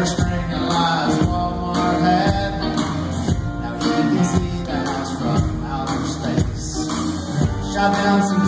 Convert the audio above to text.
every string of lies Walmart had. Now he can see the house from outer space. Shot down some